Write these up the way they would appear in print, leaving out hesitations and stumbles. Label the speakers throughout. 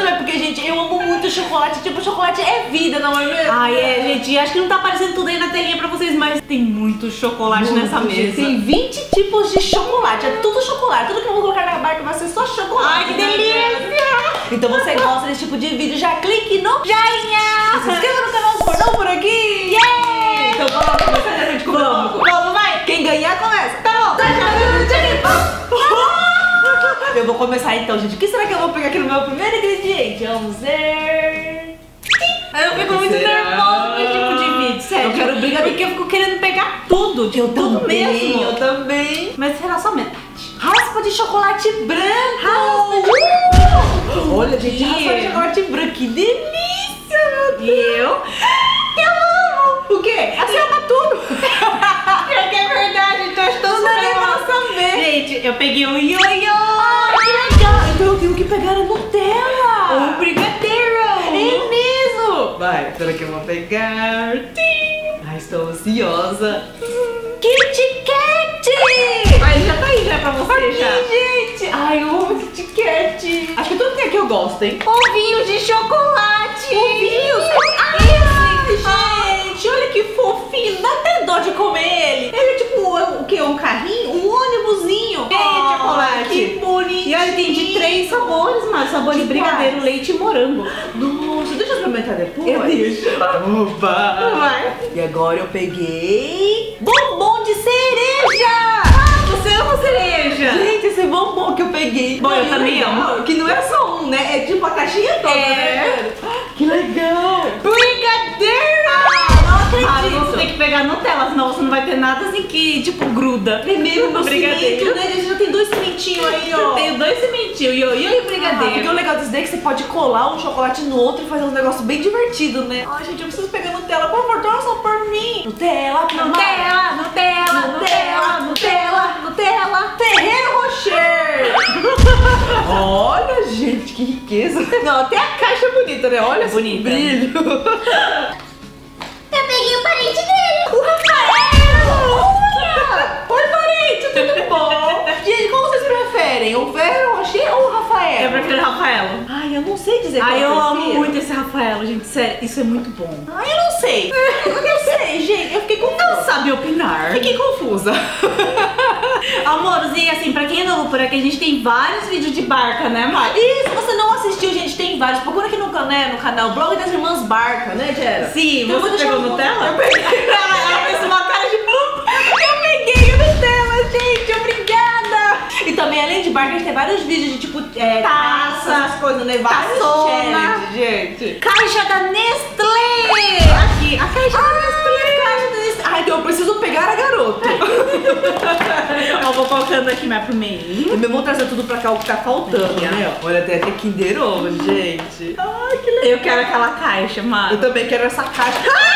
Speaker 1: também, porque, gente, eu amo muito chocolate. Tipo, chocolate é vida, não é mesmo?
Speaker 2: Ai, é, gente, acho que não tá aparecendo tudo aí na telinha pra vocês, mas tem muito chocolate nessa mesa.
Speaker 1: Tem 20 tipos de chocolate, é tudo chocolate. Tudo que eu vou colocar na barca vai ser só chocolate.
Speaker 2: Ai, que delícia!
Speaker 1: Então você gosta desse tipo de vídeo, já clique no joinha! Se inscreva no canal do Portão por aqui!
Speaker 2: Yeah!
Speaker 1: Então vamos começar a gente
Speaker 2: Vamos, vai!
Speaker 1: Quem ganhar começa! Tá bom! Eu vou começar então, gente. O que será que eu vou pegar aqui no meu primeiro ingrediente? Vamos ver...
Speaker 2: Eu fico muito nervosa com esse tipo de vídeo, sério.
Speaker 1: Eu quero brigar
Speaker 2: porque eu fico querendo pegar tudo, tipo, tudo mesmo.
Speaker 1: Eu também.
Speaker 2: Mas será só metade.
Speaker 1: Raspa de chocolate branco! Olha, gente, raspa de chocolate branco. Que delícia, meu Deus!
Speaker 2: E eu amo!
Speaker 1: O quê? Você ama tudo!
Speaker 2: Pior que é verdade, então eu estou
Speaker 1: Não dá nem pra saber.
Speaker 2: Gente, eu peguei um ioiô!
Speaker 1: Que legal! Então eu tenho que pegar a Nutella!
Speaker 2: Um brigadeiro!
Speaker 1: É mesmo! Vai, será que eu vou pegar? Ai, estou ansiosa!
Speaker 2: Kit Kat!
Speaker 1: Ai, já tá aí já pra você,
Speaker 2: Aqui,
Speaker 1: já!
Speaker 2: gente!
Speaker 1: Ai, eu amo Kit Kat! Acho que tudo que aqui eu gosto, hein?
Speaker 2: Ovinhos de chocolate!
Speaker 1: Ovinhos? Gente, olha que fofinho! Dá até dó de comer ele! Ele é tipo o quê? Um carrinho? Um ônibusinho!
Speaker 2: de chocolate.
Speaker 1: Que bonitinho!
Speaker 2: E olha, tem de 3 sabores, mas sabor de brigadeiro, leite e morango.
Speaker 1: Nossa, deixa eu experimentar depois.
Speaker 2: Deixa.
Speaker 1: Oba!
Speaker 2: Vai.
Speaker 1: E agora eu peguei bombom de cereja!
Speaker 2: Você ama cereja?
Speaker 1: Gente, esse bombom que eu peguei.
Speaker 2: Bom, eu
Speaker 1: E
Speaker 2: também
Speaker 1: legal,
Speaker 2: amo.
Speaker 1: Que não é só um, né? É tipo a caixinha toda, né? Que legal!
Speaker 2: Brigadeiro!
Speaker 1: Não
Speaker 2: Ah,
Speaker 1: acredito!
Speaker 2: você tem que pegar Nutella, senão você não vai ter nada assim que, tipo, gruda.
Speaker 1: Primeiro no
Speaker 2: brigadeiro.
Speaker 1: cimento, né? A gente já tem 2 cimentinhos aí, ó.
Speaker 2: Eu tenho 2 cimentinhos, ioiô e brigadeiro.
Speaker 1: Porque o legal disso daí é que você pode colar um chocolate no outro e fazer um negócio bem divertido, né? Ai, gente, eu preciso pegar Nutella. Por favor, torna só por mim. Nutella,
Speaker 2: Nutella, Nutella, Nutella, Nutella, Nutella.
Speaker 1: Ferreiro Rocher. Olha, gente, que riqueza. Não, até a caixa é bonita, né? Olha esse
Speaker 2: bonita.
Speaker 1: brilho.
Speaker 2: Eu peguei o parente dele.
Speaker 1: O Rafael! Olha! Oi, parente, tudo bom? Gente, como vocês preferem? O Ferreiro Rocher ou o Rafael?
Speaker 2: Eu prefiro o Rafaelo.
Speaker 1: Ai, eu não sei dizer qual
Speaker 2: Ai, eu amo
Speaker 1: prefiro.
Speaker 2: muito esse Rafaelo, gente. Sério, isso é muito bom.
Speaker 1: Ai, eu não sei. Eu não sei, gente. Eu fiquei confusa.
Speaker 2: Não sabe opinar.
Speaker 1: Fiquei confusa.
Speaker 2: Amores, e assim, pra quem é novo por aqui, a gente tem vários vídeos de barca, né, Mari?
Speaker 1: E se você não assistiu, gente, tem vários. Procura aqui no canal Blog das Irmãs Barca, né, Gera?
Speaker 2: Sim,
Speaker 1: Então, eu vou
Speaker 2: você
Speaker 1: deixar
Speaker 2: pegou Nutella?
Speaker 1: Eu peguei. Ela fez uma cara de... Eu peguei o Nutella, gente. Obrigada. E também, além de barca, a gente tem vários vídeos de, tipo,
Speaker 2: Taça,
Speaker 1: essas coisas, né? Vários
Speaker 2: taçona.
Speaker 1: challenge, gente.
Speaker 2: Caixa da Nestlé! Aqui, a caixa da Nestlé.
Speaker 1: Ai, então eu preciso pegar a garota.
Speaker 2: Eu vou colocando aqui mais pro meio.
Speaker 1: Eu mesmo vou trazer tudo pra cá, o que tá faltando, né? Olha, tem até Kinder Ovo, gente. Ai, que legal.
Speaker 2: Eu quero aquela caixa, Mari.
Speaker 1: Eu também quero essa caixa.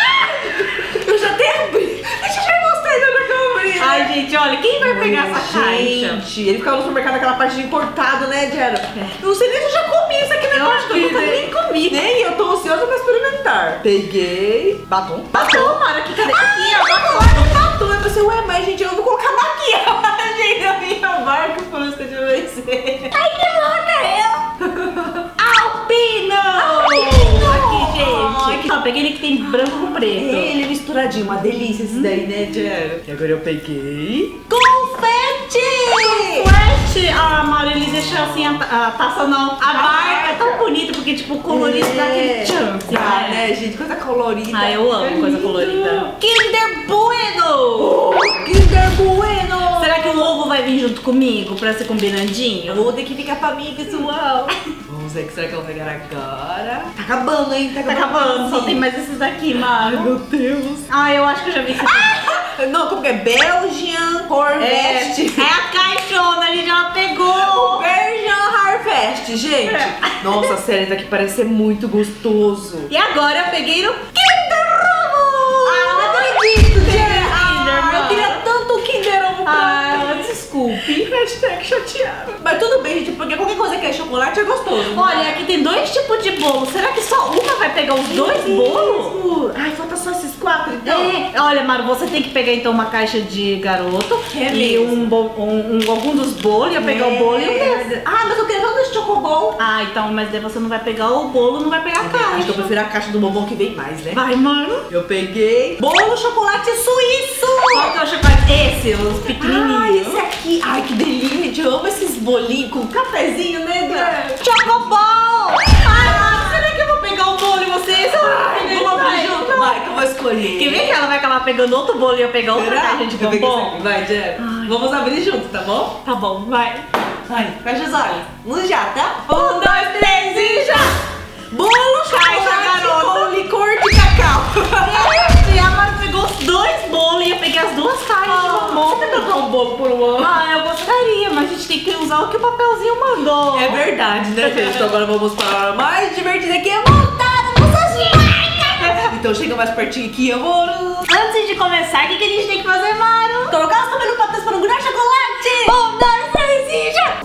Speaker 1: Eu já até abri. Deixa eu já mostrar ainda que eu abri.
Speaker 2: Ai, gente, olha, quem vai pegar essa caixa?
Speaker 1: Gente, ele ficava no supermercado naquela parte de importado, né, Jera? Eu não sei nem se eu já comi isso aqui na
Speaker 2: Eu acho que eu nunca nem comi.
Speaker 1: Nem eu tô ansiosa pra experimentar. Peguei. Batom.
Speaker 2: Batom, Mara, aqui, cadê? Aqui, ó,
Speaker 1: Batom. Eu pensei, ué, mas gente, eu vou colocar maquiagem na minha barca por isso que eu vencer.
Speaker 2: Ai, que louca eu! Alpino! Aqui, gente. Ó, peguei ele que tem branco com preto.
Speaker 1: Ele é misturadinho, uma delícia esse daí, né, Jera? E agora eu peguei...
Speaker 2: Confete! Confete! Ah, Mari, ele deixou assim a taça não. A barca é tão bonita, porque tipo, o colorido dá aquele chance,
Speaker 1: né, gente? Coisa colorida.
Speaker 2: Ah, eu amo coisa colorida. Kinder Bueno!
Speaker 1: Kinder Bueno!
Speaker 2: Será que o ovo vai vir junto comigo pra ser combinandinho?
Speaker 1: Eu vou ter que ficar pra mim, pessoal. Vamos ver o que será que eu vou pegar agora. Tá acabando, hein?
Speaker 2: Tá acabando, só tem mais esses daqui, Mari.
Speaker 1: Meu Deus.
Speaker 2: Ah, eu acho que eu já vi isso aqui.
Speaker 1: Não, como que é? Belgian Corvette.
Speaker 2: É a caixona, a gente já pegou.
Speaker 1: Belgian Harvest, gente. Nossa, sério, esse daqui parece ser muito gostoso.
Speaker 2: E agora eu peguei no Kinder Ovo.
Speaker 1: Ah, não acredito, gente.
Speaker 2: Kinder,
Speaker 1: Eu queria tanto Kinder Ovo.
Speaker 2: Ah, desculpe.
Speaker 1: Hashtag chateada. Mas tudo bem, gente, porque qualquer coisa que é chocolate é gostoso.
Speaker 2: Olha, aqui tem 2 tipos de bolo. Será que só uma vai pegar os 2 bolos?
Speaker 1: Ai, falta só esses
Speaker 2: 4, então. Olha, Maru, você tem que pegar então uma caixa de garoto e algum dos bolos. Eu pegar o bolo e um desses.
Speaker 1: Ah, mas eu quero todo esse chocobol.
Speaker 2: Ah, então, mas daí você não vai pegar o bolo, não vai pegar a caixa.
Speaker 1: Acho que eu prefiro a caixa do bombom que vem mais, né?
Speaker 2: Vai, Maru.
Speaker 1: Eu peguei bolo chocolate suíço.
Speaker 2: Qual que é o chocolate? Esse, os pequenininhos.
Speaker 1: Ah, esse aqui. Ai, que delícia, gente. Eu amo esses bolinhos com cafezinho, né? Chocobol.
Speaker 2: Ai, será que eu vou pegar o bolo e vocês?
Speaker 1: Vamos abrir junto? Vai, que eu vou escolher.
Speaker 2: Quer ver que ela vai acabar pegando outro bolo e eu pegar outra caixa de bombom?
Speaker 1: Vai, Jé. Vamos abrir junto, tá bom?
Speaker 2: Tá bom, vai.
Speaker 1: Vai, fecha os olhos. Vamos já, tá? 1, 2, 3 e já! Bolo chocolate com licor de cacau.
Speaker 2: E a Maru pegou os 2 bolos e eu peguei as 2 caixas de bombom.
Speaker 1: Você quer trocar um bolo por um outro?
Speaker 2: Ah, eu gostaria, mas a gente tem que usar o que o papelzinho mandou.
Speaker 1: É verdade, né, gente? Então agora vamos para a hora mais divertida que é montar nossas marcas. Então chega mais pertinho aqui, amor.
Speaker 2: Antes de começar, o que a gente tem que fazer, Maru?
Speaker 1: Colocar os cabelos pra trás para não grudar chocolate. 1, 2, 3 e já!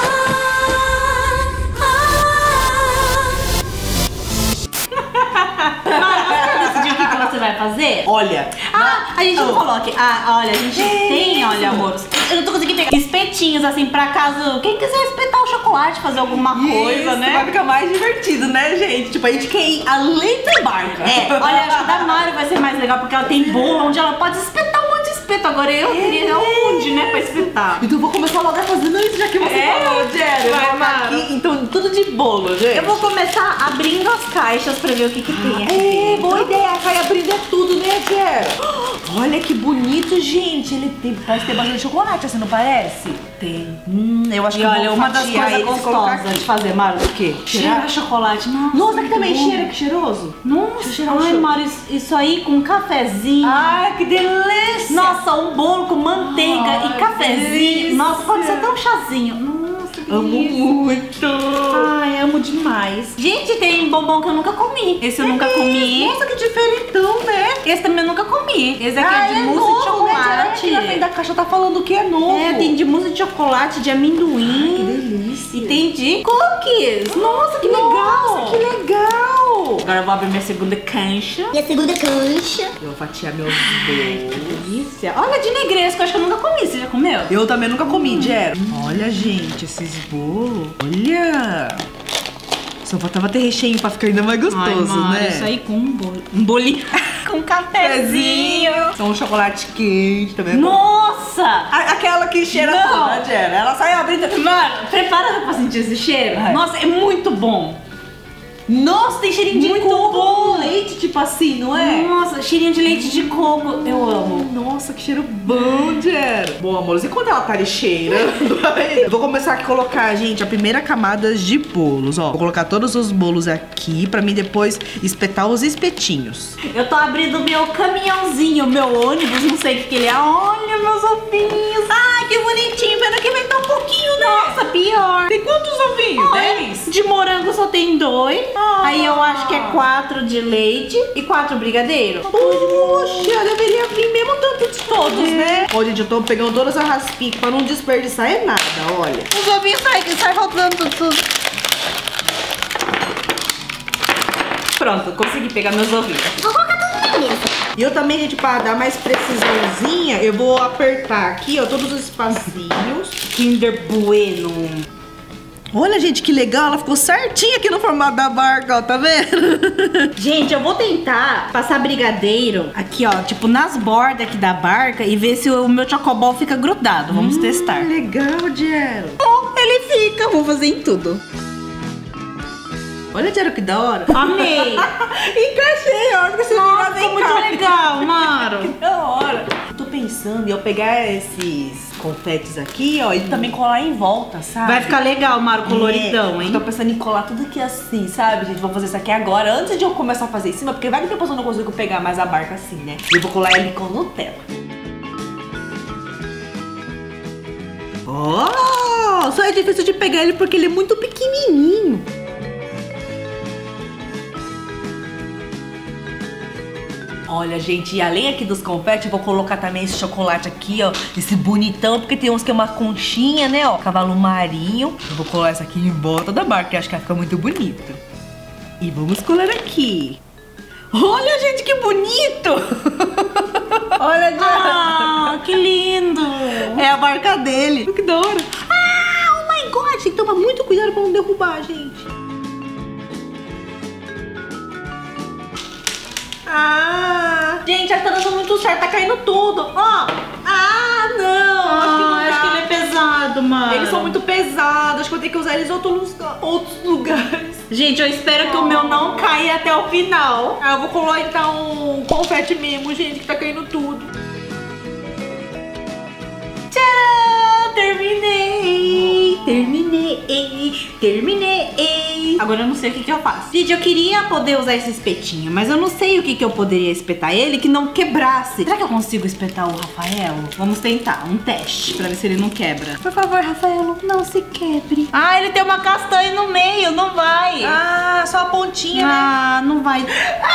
Speaker 2: Você vai fazer?
Speaker 1: Olha.
Speaker 2: A gente não coloque. Olha, a gente tem, olha, amor. Eu não tô conseguindo pegar espetinhos assim pra caso quem quiser espetar o chocolate, fazer alguma coisa, né?
Speaker 1: Vai ficar mais divertido, né, gente? Tipo, a gente quer ir além da barca.
Speaker 2: Olha, acho que da Mari vai ser mais legal porque ela tem bolo onde ela pode espetar um monte de espeto. Agora eu queria onde, né, pra espetar.
Speaker 1: Então eu vou começar logo fazendo isso, já que você falou, Jerry.
Speaker 2: Vai, Mari.
Speaker 1: Aqui, então, tudo de bolo, gente.
Speaker 2: Eu vou começar abrindo as caixas pra ver o que tem aqui.
Speaker 1: Boa ideia. Vai abrindo tudo, né, Jerry? Olha que bonito, gente. Ele parece ter bastante chocolate, assim, não parece?
Speaker 2: Tem.
Speaker 1: Eu acho
Speaker 2: E
Speaker 1: que
Speaker 2: olha, uma das coisas gostosas de fazer, Maru, o quê? Cheirar chocolate.
Speaker 1: Nossa, aqui também cheira, que cheiroso.
Speaker 2: Nossa, ai, Maru, isso aí com cafezinho.
Speaker 1: Ai, que delícia.
Speaker 2: Nossa, um bolo com manteiga e cafezinho.
Speaker 1: Delícia.
Speaker 2: Nossa, pode ser até um chazinho. Nossa, que
Speaker 1: Amo
Speaker 2: delícia.
Speaker 1: muito.
Speaker 2: Ai, amo demais. Gente, tem bombom que eu nunca comi. Esse eu nunca comi.
Speaker 1: Nossa, que diferentão, né?
Speaker 2: Esse também eu nunca comi. Esse aqui é de mousse
Speaker 1: novo,
Speaker 2: de chocolate.
Speaker 1: Né? Na frente da caixa tá falando que é novo.
Speaker 2: Tem de mousse de chocolate, de amendoim.
Speaker 1: Que delícia.
Speaker 2: E tem de cookies. Nossa, que legal.
Speaker 1: Nossa, que legal.
Speaker 2: Agora eu vou abrir minha segunda cancha.
Speaker 3: E a segunda cancha.
Speaker 1: Eu vou fatiar meus bolos.
Speaker 2: Delícia. Olha, de negresco, acho que eu nunca comi. Você já comeu?
Speaker 1: Eu também nunca comi, Jero. Olha, gente, esses bolos. Olha. Só faltava ter recheio pra ficar ainda mais gostoso,
Speaker 2: Mari,
Speaker 1: né?
Speaker 2: Isso aí com um bolinho. Com cafezinho.
Speaker 1: São um chocolate quente também.
Speaker 2: Nossa!
Speaker 1: Aquela que cheira
Speaker 2: Não.
Speaker 1: tudo, né, Jero? Ela sai abrindo.
Speaker 2: Mano, prepara pra sentir esse cheiro.
Speaker 1: Vai.
Speaker 2: Nossa, é muito bom. Nossa, tem cheirinho de
Speaker 1: Muito
Speaker 2: coco.
Speaker 1: bom. Leite, tipo assim, não é?
Speaker 2: Nossa, cheirinho de leite de coco. Eu amo.
Speaker 1: Nossa, que cheiro bom, Jero. Bom, amores, e quando ela tá ali cheirando ainda? Vou começar aqui a colocar, gente, a primeira camada de bolos, ó. Vou colocar todos os bolos aqui pra mim depois espetar os espetinhos.
Speaker 2: Eu tô abrindo meu caminhãozinho, meu ônibus, não sei o que ele é. Olha, meus ovinhos. Ai, que bonitinho. Pena que vem tão pouquinho, né? Nossa, pior.
Speaker 1: Tem quantos ovinhos? 10?
Speaker 2: De morango só tem 2. Aí eu acho que é 4 de leite e 4 brigadeiro.
Speaker 1: Puxa, deveria vir mesmo tanto de todos, né? Ó, gente, eu tô pegando todas as raspinhas pra não desperdiçar é nada, olha.
Speaker 2: Os ovinhos sai faltando tudo. Pronto, consegui pegar meus ovinhos.
Speaker 3: Vou colocar tudo na mesa.
Speaker 1: E eu também, gente, pra dar mais precisãozinha, eu vou apertar aqui, ó, todos os espacinhos.
Speaker 2: Kinder Bueno.
Speaker 1: Olha, gente, que legal, ela ficou certinha aqui no formato da barca, ó, tá vendo?
Speaker 2: Gente, eu vou tentar passar brigadeiro aqui, ó, tipo nas bordas aqui da barca e ver se o meu chocobol fica grudado. Vamos testar.
Speaker 1: Legal, Jero.
Speaker 2: Oh, ele fica. Vou fazer em tudo.
Speaker 1: Olha, Jero, que da hora.
Speaker 2: Amei.
Speaker 1: Encaixei, ó, que você
Speaker 2: Nossa, ficou muito legal, Maro.
Speaker 1: Que da hora. Eu tô pensando em eu pegar esses confetes aqui, ó, e também colar em volta, sabe?
Speaker 2: Vai ficar legal, Maro, coloridão, hein?
Speaker 1: Eu tô pensando em colar tudo aqui assim, sabe, gente? Vou fazer isso aqui agora, antes de eu começar a fazer em cima, porque vai que depois eu não consigo pegar mais a barca assim, né? Eu vou colar ele com Nutella. Ó, só é difícil de pegar ele porque ele é muito pequenininho. Olha, gente, e além aqui dos confetes, eu vou colocar também esse chocolate aqui, ó. Esse bonitão, porque tem uns que é uma conchinha, né, ó. Cavalo marinho. Eu vou colar essa aqui em volta da barca, que eu acho que vai ficar muito bonito. E vamos colar aqui. Olha, gente, que bonito! Olha,
Speaker 2: Ah, que lindo!
Speaker 1: é a marca dele. Que da hora. Ah, oh my God, tem que tomar muito cuidado pra não derrubar, gente. Ah, gente, tá dando muito certo, tá caindo tudo. Ó, ah, não.
Speaker 2: Acho que ele é pesado, mano.
Speaker 1: Eles são muito pesados, acho que vou ter que usar eles em outros lugares.
Speaker 2: Gente, eu espero que o meu não caia até o final.
Speaker 1: Ah, eu vou colocar um confete mesmo, gente, que tá caindo tudo.
Speaker 2: Tcharam! Terminei! Terminei! Agora eu não sei o que eu faço. Gente, eu queria poder usar esse espetinho, mas eu não sei o que eu poderia espetar ele que não quebrasse. Será que eu consigo espetar o Rafaelo? Vamos tentar, um teste, pra ver se ele não quebra. Por favor, Rafaelo, não se quebre. Ah, ele tem uma castanha no meio, não vai.
Speaker 1: Ah, só a pontinha, né?
Speaker 2: Ah, não vai.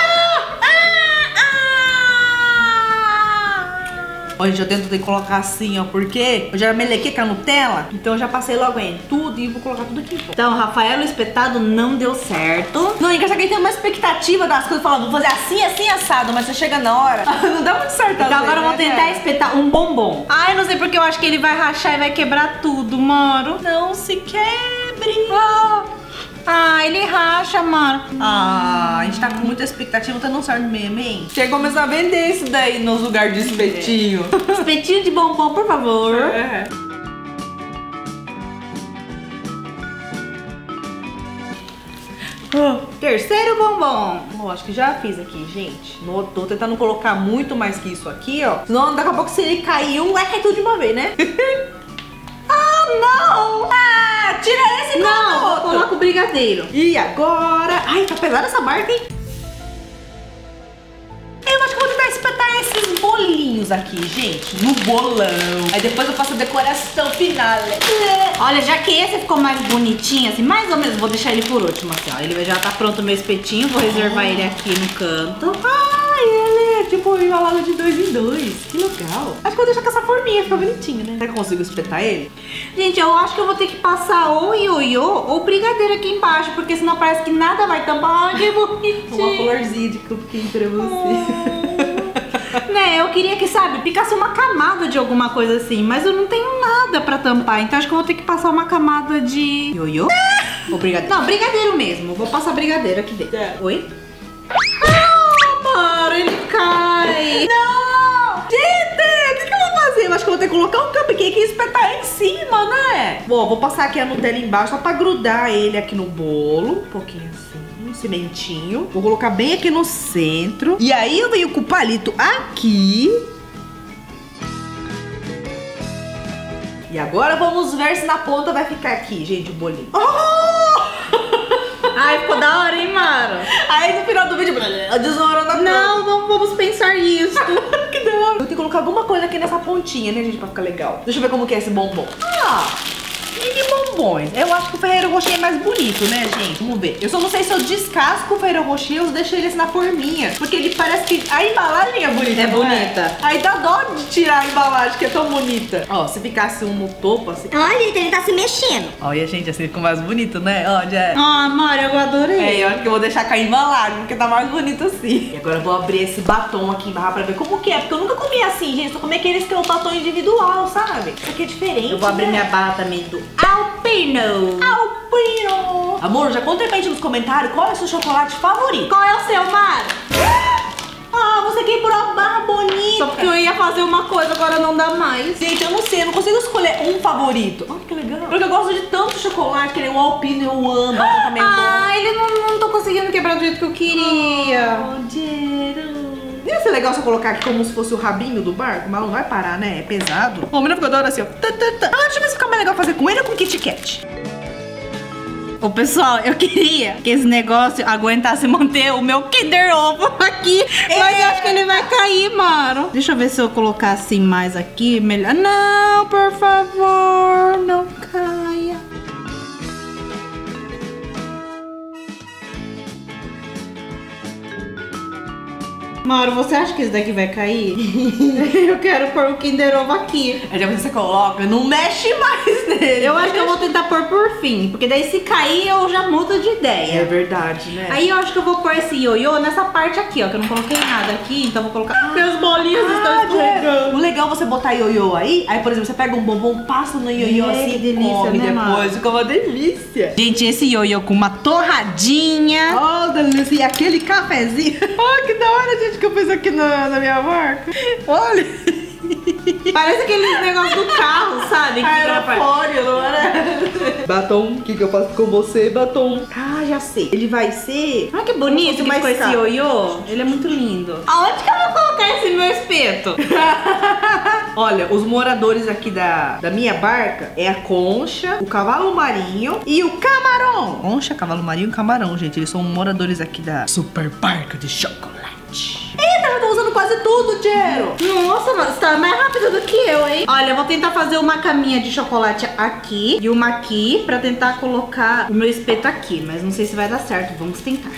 Speaker 1: Ó, gente, eu tento colocar assim, ó, porque eu já melequei com a Nutella, então eu já passei logo em tudo e vou colocar tudo aqui.
Speaker 2: Então, Rafaelo espetado não deu certo.
Speaker 1: Não, engraçado que ele tem uma expectativa das coisas, falando, vou fazer assim, assim, assado, mas você chega na hora, não dá muito certo.
Speaker 2: Então agora eu vou tentar espetar um bombom. Ai, não sei porque eu acho que ele vai rachar e vai quebrar tudo, mano.
Speaker 1: Não se quebre.
Speaker 2: Ah, ele racha, mano.
Speaker 1: Ah, a gente tá com muita expectativa, tá não certo mesmo, hein? Tem que começar a vender isso daí nos lugares de espetinho.
Speaker 2: Espetinho de bombom, por favor.
Speaker 1: É.
Speaker 2: Terceiro bombom.
Speaker 1: Bom, acho que já fiz aqui, gente. Tô tentando colocar muito mais que isso aqui, ó. Senão daqui a pouco se ele cair um, vai cair tudo de uma vez, né?
Speaker 2: Ah, não!
Speaker 1: Ah, tira esse e
Speaker 2: Não,
Speaker 1: coloca
Speaker 2: vou
Speaker 1: outro.
Speaker 2: colocar o brigadeiro.
Speaker 1: E agora... Ai, tá pesada essa marca, hein? Eu acho que eu vou tentar espetar esses bolinhos aqui, gente, no bolão. Aí depois eu faço a decoração final.
Speaker 2: Olha, já que esse ficou mais bonitinho, assim, mais ou menos, vou deixar ele por último, assim, ó. Ele já tá pronto o meu espetinho, vou reservar ele aqui no canto.
Speaker 1: Ai, ele é tipo embalado de 2 em 2. Que legal. Acho que eu vou deixar com essa forminha, fica bonitinho, né? Será que eu consigo espetar ele?
Speaker 2: Gente, eu acho que eu vou ter que passar ou ioiô ou brigadeiro aqui embaixo, porque senão parece que nada vai tampar. Ai, que bonitinho.
Speaker 1: Uma florzinha de cupcake pra você.
Speaker 2: Né, eu queria que, sabe, ficasse uma camada de alguma coisa assim, mas eu não tenho nada pra tampar, então acho que eu vou ter que passar uma camada de ioiô.
Speaker 1: Ou brigadeiro?
Speaker 2: Não, brigadeiro mesmo. Vou passar brigadeiro aqui dentro.
Speaker 1: É.
Speaker 2: Oi? Ah, mano, ele cai.
Speaker 1: Não! Gente, o que eu vou fazer? Eu acho que eu vou ter que colocar um cupcake e espetar em cima, né? Bom, vou passar aqui a Nutella embaixo só pra grudar ele aqui no bolo. Um pouquinho assim. Um cimentinho. Vou colocar bem aqui no centro. E aí eu venho com o palito aqui. E agora vamos ver se na ponta vai ficar aqui, gente, o bolinho. Oh!
Speaker 2: Ai, ficou da hora, hein, Mara?
Speaker 1: Aí no final do vídeo, desmorona tudo.
Speaker 2: Não vamos pensar nisso.
Speaker 1: Que da hora. Eu tenho que colocar alguma coisa aqui nessa pontinha, né, gente, pra ficar legal. Deixa eu ver como que é esse bombom. Ah! Mini bombons. Eu acho que o Ferreiro Rocher é mais bonito, né, gente? Vamos ver. Eu só não sei se eu descasco o Ferreiro Rocher ou deixo ele assim na forminha. Porque ele parece que a embalagem é bonita.
Speaker 2: É
Speaker 1: não
Speaker 2: bonita.
Speaker 1: Aí dá dó de tirar a embalagem, que é tão bonita. Ó, se ficasse um no topo, assim...
Speaker 3: Olha, ele tá se mexendo.
Speaker 1: Olha, gente, assim ficou mais bonito, né? Ó, já...
Speaker 2: Ah, Mara, eu adorei.
Speaker 1: É, eu acho que eu vou deixar com a embalagem, porque tá mais bonito assim. E agora eu vou abrir esse batom aqui embaixo pra ver como que é. Porque eu nunca comi assim, gente. Só comi aqueles que é o batom individual, sabe? Isso aqui é diferente,
Speaker 2: Eu vou abrir
Speaker 1: né?
Speaker 2: minha barra também do Alpino.
Speaker 1: Alpino! Amor, já conta aí pra gente nos comentários qual é o seu chocolate favorito.
Speaker 2: Qual é o seu, Mara?
Speaker 1: Ah, você quebrou a barra bonita.
Speaker 2: Só porque eu ia fazer uma coisa, agora não dá mais.
Speaker 1: Gente, eu não sei, eu não consigo escolher um favorito. Olha que legal. Porque eu gosto de tanto chocolate, que nem o Alpino eu amo, batom também
Speaker 2: Ah, ele não tô conseguindo quebrar do jeito que eu queria.
Speaker 1: Ia ser legal se eu colocar aqui como se fosse o rabinho do barco, mas não vai parar, né? É pesado. O menino ficou adora assim, ó. Ah, deixa eu ver se fica mais legal fazer com ele ou com Kit Kat.
Speaker 2: Ô, pessoal, eu queria que esse negócio aguentasse manter o meu Kinder Ovo aqui, mas eu acho que ele vai cair, mano. Deixa eu ver se eu colocar assim mais aqui, melhor. Não, por favor, não caia. Mauro, você acha que esse daqui vai cair? Eu quero pôr o Kinder Ovo aqui.
Speaker 1: Aí depois você coloca, não mexe mais nele.
Speaker 2: Eu acho que eu vou tentar pôr por fim, porque daí se cair eu já mudo de ideia.
Speaker 1: É verdade, né?
Speaker 2: Aí eu acho que eu vou pôr esse ioiô nessa parte aqui, ó, que eu não coloquei nada aqui, então eu vou colocar... Meus bolinhos estão escorregando.
Speaker 1: O legal é você botar ioiô aí, por exemplo, você pega um bombom, passa no ioiô assim,
Speaker 2: que delícia,
Speaker 1: come
Speaker 2: né,
Speaker 1: depois,
Speaker 2: Mara?
Speaker 1: fica uma delícia.
Speaker 2: Gente, esse ioiô com uma torradinha.
Speaker 1: Oh, delícia, e aquele cafezinho. Oh, que da hora, gente, que eu fiz aqui na minha marca. Olha.
Speaker 2: Parece aqueles negócios do carro, sabe? Que
Speaker 1: Aerofólio, não era? Batom, o que eu faço com você, batom? Ah, já sei. Ele vai ser...
Speaker 2: Olha que bonito que ficou esse ioiô. Ele é muito lindo. Aonde que eu vou colocar esse meu espeto?
Speaker 1: Olha, os moradores aqui da minha barca é a Concha, o Cavalo Marinho e o Camarão. Concha, Cavalo Marinho e Camarão, gente. Eles são moradores aqui da Super Barca de Chocolate. Eita, eu tô usando quase tudo, Jero.
Speaker 2: Nossa, mano, você tá mais rápido do que eu, hein? Olha, eu vou tentar fazer uma caminha de chocolate aqui e uma aqui pra tentar colocar o meu espeto aqui. Mas não sei se vai dar certo, vamos tentar.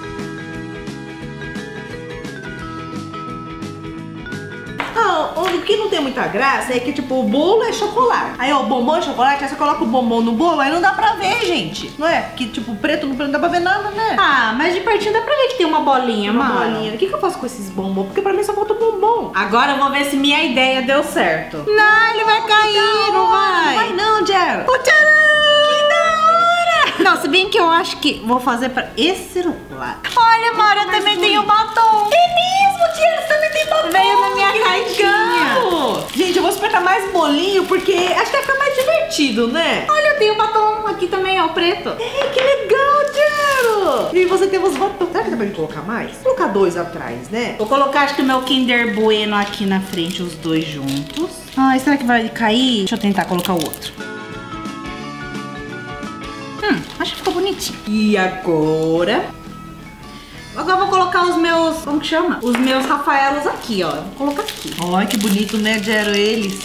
Speaker 1: O que não tem muita graça é que, tipo, o bolo é chocolate. Aí, ó, o bombom é chocolate, aí você coloca o bombom no bolo, aí não dá pra ver, gente. Não é? Que, tipo, preto não dá pra ver nada, né?
Speaker 2: Ah, mas de pertinho dá pra ver que tem uma bolinha,
Speaker 1: Uma
Speaker 2: mano.
Speaker 1: bolinha. O que eu faço com esses bombons? Porque pra mim só falta o bombom.
Speaker 2: Agora eu vou ver se minha ideia deu certo. Não, ele vai cair, não vai.
Speaker 1: Não vai não, Jero.
Speaker 2: Que da hora! Não, se bem que eu acho que vou fazer pra esse lado. Olha, Mauro, eu também tenho batom.
Speaker 1: É mesmo, Jero, você também tem batom.
Speaker 2: Veio na minha caixinha.
Speaker 1: Gente, eu vou espetar mais bolinho porque acho que vai ficar mais divertido, né?
Speaker 2: Olha, eu tenho batom aqui também, ó, preto.
Speaker 1: Ei, que legal, Jero. E você tem uns batons. Será que dá pra gente colocar mais? Vou colocar dois atrás, né?
Speaker 2: Vou colocar, acho que o meu Kinder Bueno aqui na frente, os dois juntos. Ai, será que vai cair? Deixa eu tentar colocar o outro. Acho que ficou bonitinho.
Speaker 1: E agora...
Speaker 2: Agora eu vou colocar os meus, como que chama? Os meus Rafaelos aqui, ó. Vou colocar aqui.
Speaker 1: Olha que bonito, né, Jero, eles.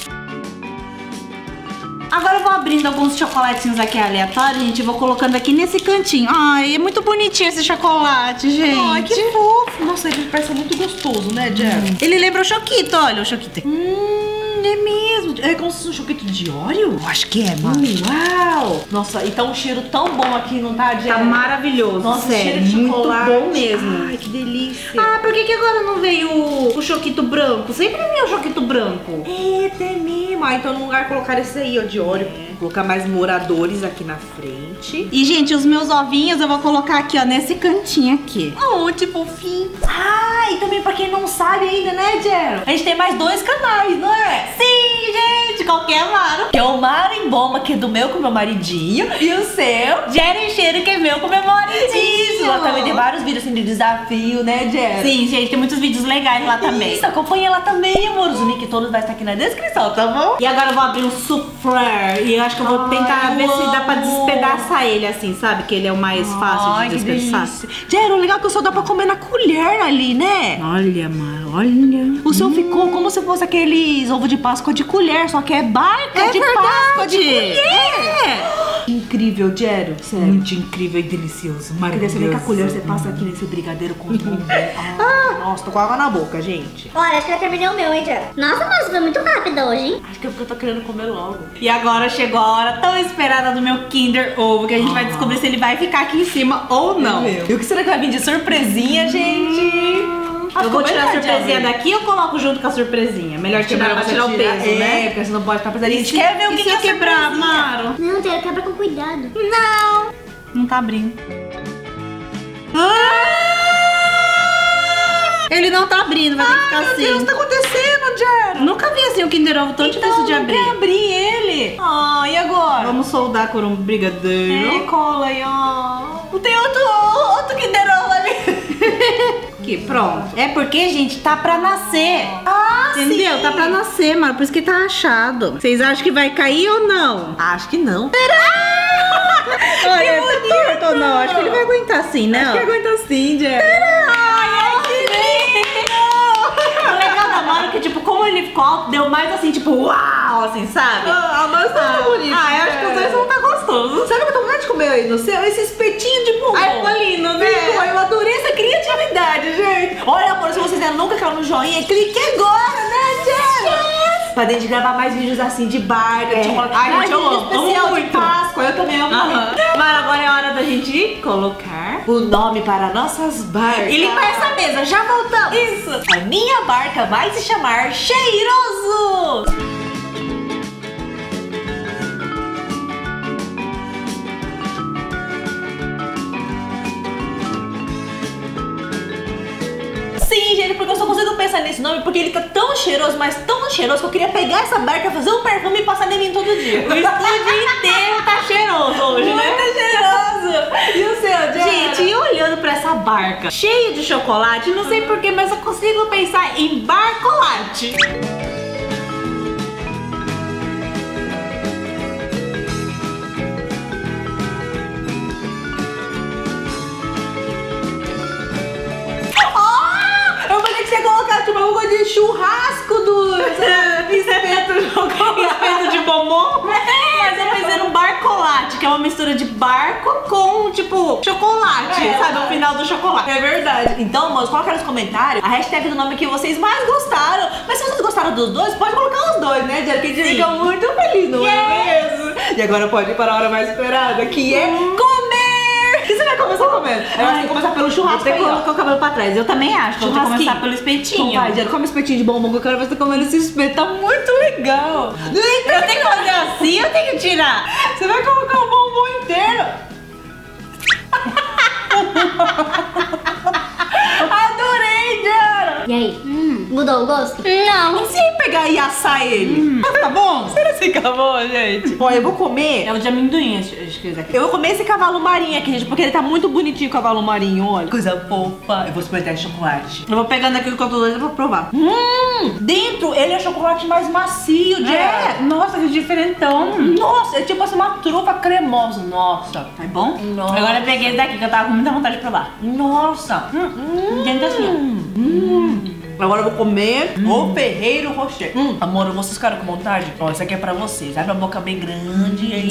Speaker 2: Agora eu vou abrindo alguns chocolatinhos aqui aleatórios, gente. Eu vou colocando aqui nesse cantinho. Ai, é muito bonitinho esse chocolate, gente.
Speaker 1: Ai, que fofo. Nossa, ele parece muito gostoso, né, Jero?
Speaker 2: Ele lembra o Choquito, olha o Choquito.
Speaker 1: É mesmo. É como se fosse um choquito de óleo?
Speaker 2: Eu acho que é, mano.
Speaker 1: Uau! Nossa, e tá um cheiro tão bom aqui, não tá, Jero?
Speaker 2: Tá maravilhoso.
Speaker 1: Nossa,
Speaker 2: sério,
Speaker 1: cheiro de
Speaker 2: muito
Speaker 1: chocolate.
Speaker 2: bom mesmo.
Speaker 1: Ai, que delícia.
Speaker 2: Ah, por que agora não veio o Choquito branco? Sempre veio o Choquito branco.
Speaker 1: Eita, é mesmo. Ah, então no lugar colocar esse aí, ó, de óleo. Colocar mais moradores aqui na frente.
Speaker 2: E, gente, os meus ovinhos eu vou colocar aqui, ó, nesse cantinho aqui.
Speaker 1: Oh, tipo fim. Ah, e também pra quem não sabe ainda, né, Jero? A gente tem mais 2 canais, não é?
Speaker 2: Sim, gente, qualquer Maro.
Speaker 1: Que é o Mara em Bomba, que é do meu com meu maridinho. E o seu...
Speaker 2: Jero Cheiro, que é meu com meu maridinho.
Speaker 1: Isso, lá também tem vários vídeos assim de desafio, né, Jero?
Speaker 2: Sim, gente, tem muitos vídeos legais lá também.
Speaker 1: Isso, acompanha lá também, amor. Os links todos vai estar aqui na descrição, tá bom?
Speaker 2: E agora eu vou abrir um soufflé. E eu acho que eu vou tentar ver se dá pra despedaçar ele assim, sabe? Que ele é o mais fácil de despedaçar.
Speaker 1: Jero, legal que o seu dá pra comer na colher ali, né?
Speaker 2: Olha, Mara, olha.
Speaker 1: O seu ficou como se fosse aqueles ovo de Páscoa de colher, só que é barca de Páscoa de colher. Incrível, Jero. Sério. Muito incrível e delicioso. Maravilhoso. Você vem com a colher, você passa aqui nesse brigadeiro com o bombom. Nossa, tô com água na boca, gente.
Speaker 3: Olha, acho que eu terminei o meu, hein, Jero? Nossa, mas foi muito rápido hoje, hein?
Speaker 1: Acho que é porque eu tô querendo comer logo.
Speaker 2: E agora chegou a hora tão esperada do meu Kinder Ovo, que a gente vai descobrir se ele vai ficar aqui em cima ou não.
Speaker 1: E o que será que vai vir de surpresinha, gente?
Speaker 2: Eu vou tirar a surpresinha daqui ou coloco junto com a surpresinha? Melhor tirar pra tirar o peso, né?
Speaker 1: Porque você não pode estar pesado. A gente
Speaker 2: E
Speaker 1: quer ver o que
Speaker 2: se eu
Speaker 1: é
Speaker 2: quebrar,
Speaker 1: surpresinha.
Speaker 2: Maro?
Speaker 3: Não, Jero, quebra com cuidado.
Speaker 2: Não! Não tá abrindo. Ele não tá abrindo, vai ter que ficar assim.
Speaker 1: Meu Deus, o que tá acontecendo, Jero?
Speaker 2: Nunca vi assim um Kinder Ovo tão difícil de abrir.
Speaker 1: Não quer abrir ele. Ah, e agora?
Speaker 2: Vamos soldar com um brigadeiro.
Speaker 1: Cola aí, ó. Não tem outro Kinder Ovo ali.
Speaker 2: Aqui, pronto. É porque, gente, tá pra nascer.
Speaker 1: Ah,
Speaker 2: Entendeu?
Speaker 1: sim.
Speaker 2: Tá pra nascer, mano. Por isso que tá rachado. Vocês acham que vai cair ou não?
Speaker 1: Acho que não.
Speaker 2: Olha, tá torto ou não? Acho que ele vai aguentar assim, né?
Speaker 1: Acho que aguenta sim, Jero.
Speaker 2: Ai, que lindo! O legal da Mara é que, tipo, como ele ficou alto, deu mais assim, tipo, uau, assim, sabe?
Speaker 1: Mas tá bonito.
Speaker 2: Eu acho que os dois vão estar gostosos.
Speaker 1: Sabe que eu tô com vontade de comer aí no céu, esse espetinho de bombom.
Speaker 2: Ai, ficou lindo, né?
Speaker 1: Ficou, eu adorei essa criatividade, gente. Olha, amor, se vocês ainda nunca caiu no joinha, clique agora, né, Jana? Pra gente gravar mais vídeos assim de barca, de chocolate.
Speaker 2: Ai, gente, eu
Speaker 1: vídeo
Speaker 2: amo
Speaker 1: especial
Speaker 2: muito.
Speaker 1: de Páscoa, eu também amo muito.
Speaker 2: Mas agora é hora da gente colocar
Speaker 1: O nome para nossas barcas.
Speaker 2: e limpar essa mesa. Já voltamos.
Speaker 1: Isso. A minha barca vai se chamar Cheiroso. Sim, gente, porque eu só consigo pensar nesse nome porque ele tá tão cheiroso, mas tão cheiroso que eu queria pegar essa barca, fazer um perfume e passar em mim todo dia.
Speaker 2: O estúdio inteiro tá cheiroso hoje, né?
Speaker 1: Muito cheiroso. E o seu, Jana?
Speaker 2: Gente, e olhando pra essa barca cheia de chocolate, não sei porquê, mas eu consigo pensar em barcolate.
Speaker 1: Eu falei que você ia colocar tipo uma coisa de churrasco do espeto de chocolate.
Speaker 2: Espeto de bombom. Mas eu pensei no barcolate, que é uma mistura de barco com, tipo, chocolate, sabe? O final do chocolate.
Speaker 1: É verdade. Então, moço, coloca nos comentários a hashtag do nome que vocês mais gostaram. Mas se vocês gostaram dos dois, pode colocar os dois, né, Jana? Que a gente fica muito feliz, não é mesmo? E agora pode ir para a hora mais esperada, que é comer! O que você vai começar comendo? Eu acho que começar pelo churrasco.
Speaker 2: Até
Speaker 1: Aí, ó.
Speaker 2: colocar o cabelo pra trás. Eu também acho. Vou ter que
Speaker 1: Churrasquinho.
Speaker 2: começar pelo espetinho.
Speaker 1: Então vai, Jana, come espetinho de bombom que eu quero ver você comendo esse espeto. Tá muito legal.
Speaker 2: Eu tenho que fazer assim, eu tenho que tirar.
Speaker 1: Você vai colocar o bombom inteiro. Adorei, Jana.
Speaker 3: E aí? Mudou o gosto? Não.
Speaker 1: E se pegar e assar ele?
Speaker 2: Tá bom?
Speaker 1: Será que acabou, gente? Ó, eu vou comer.
Speaker 2: É o de amendoim, acho que aqui.
Speaker 1: Eu vou comer esse cavalo marinho aqui, gente, porque ele tá muito bonitinho, o cavalo marinho, olha. Coisa fofa. Eu vou experimentar de chocolate.
Speaker 2: Eu vou pegando aqui o que eu tô doida pra provar.
Speaker 1: Dentro, ele é chocolate mais macio, Jana.
Speaker 2: Nossa, que diferentão.
Speaker 1: Nossa, é tipo assim, uma trufa cremosa. Nossa.
Speaker 2: É bom?
Speaker 1: Nossa.
Speaker 2: Agora eu peguei esse daqui que eu tava com muita vontade de provar.
Speaker 1: Nossa.
Speaker 2: Dentro assim, ó.
Speaker 1: Agora eu vou comer o Ferreiro Rocher. Amor, vocês ficaram com vontade? Ó, isso aqui é pra vocês. Abre a boca bem grande aí.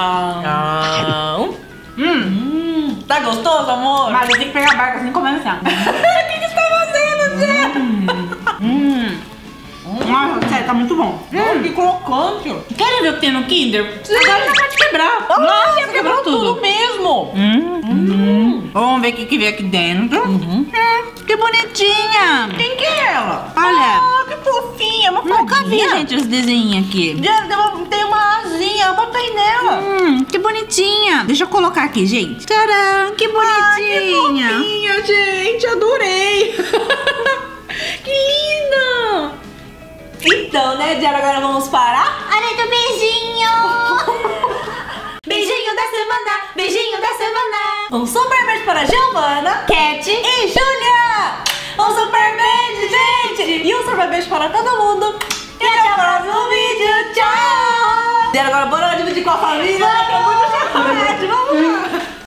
Speaker 1: Tá gostoso, amor?
Speaker 2: Mas eu tenho que pegar a barca assim comendo assim, ó.
Speaker 1: O que você tá fazendo, Zé?
Speaker 2: Nossa, sério, tá muito bom.
Speaker 1: Que crocante.
Speaker 2: Querem ver o que tem no Kinder? Agora já pode quebrar. Nossa,
Speaker 1: você quebrou tudo mesmo.
Speaker 2: Vamos ver o que vem aqui dentro. Que bonitinha.
Speaker 1: Quem que é ela?
Speaker 2: Olha.
Speaker 1: Que fofinha, uma
Speaker 2: Nunca vi,
Speaker 1: fadinha.
Speaker 2: gente, esse desenho aqui.
Speaker 1: Tem uma asinha, bota aí nela.
Speaker 2: Que bonitinha. Deixa eu colocar aqui, gente. Tcharam, que bonitinha.
Speaker 1: Que fofinha, gente, adorei. Que linda. Então, né, Diana, agora vamos parar.
Speaker 3: Hora do beijinho.
Speaker 2: Beijinho da semana, beijinho da semana.
Speaker 1: Um super beijo para Giovana,
Speaker 2: Cat
Speaker 1: e Júlia. Um super beijo, gente. E um super beijo para todo mundo. E até o próximo vídeo. Tchau. Diana, agora bora dividir com a família, que é muito